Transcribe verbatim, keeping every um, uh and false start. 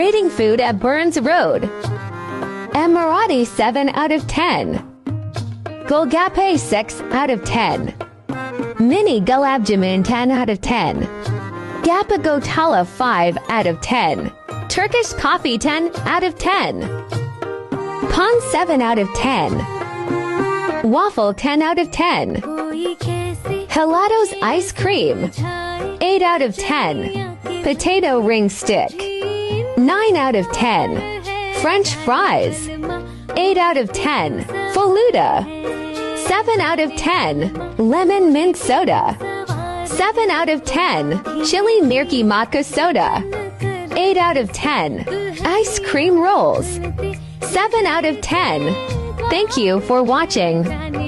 Rating food at Burns Road. Emirati seven out of ten. Golgappe six out of ten. Mini Gulab Jamun ten out of ten. Gappa Gotala five out of ten. Turkish coffee ten out of ten. Pon seven out of ten. Waffle ten out of ten. Helato's ice cream eight out of ten. Potato ring stick nine out of ten. French fries eight out of ten. Faluda seven out of ten. Lemon mint soda seven out of ten. Chili Mirki Matka soda eight out of ten. Ice cream rolls seven out of ten. Thank you for watching.